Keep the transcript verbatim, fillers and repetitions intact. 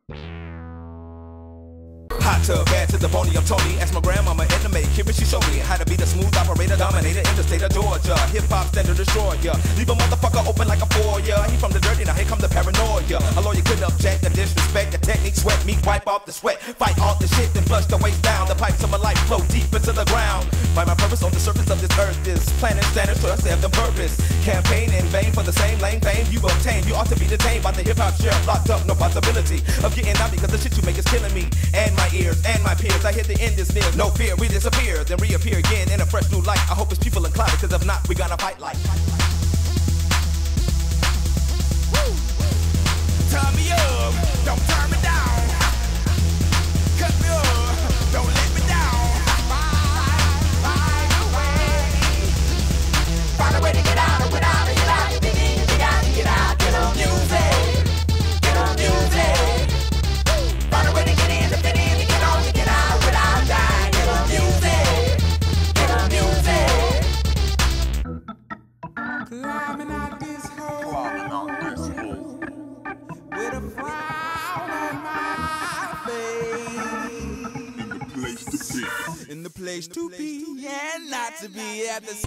Hot tub, bad to the bony, I'm Tony. Ask my grandmama Edna Mae, Kira, she showed me how to be the smooth operator, dominator in the state of Georgia. Hip-hop standard destroyer, leave a motherfucker open like a foyer. He from the dirty, now here come the paranoia. A lawyer couldn't object, the disrespect, the technique, sweat me, wipe off the sweat, fight off the shit, then flush the waist down. The pipes of my life flow deep into the ground. Find my purpose on the surface of this earth. This planet standing for us, have the purpose. Campaign in vain for the same lame fame you obtain. You ought to be detained by the hip-hop sheriff, locked up, no possibility of getting out because the shit you make is killing me and my ears and my peers. I hit the end is near. No fear, we disappear, then reappear again in a fresh new light. I hope it's people inclined, because if not, we gonna fight like. Woo! Turn me up, don't turn me down. Cut me up, don't let me down. Find a way. Find a way to get out of without it. Get out, you begin, you gotta get out. Get on music, get on music. Find a way to get in, to fit in, to get on, to get out without dying. Get on music, get on music. Climbing out this hole, climbing out this hole, with a frown on my face. In the place to be, in the place to be, and not to be at the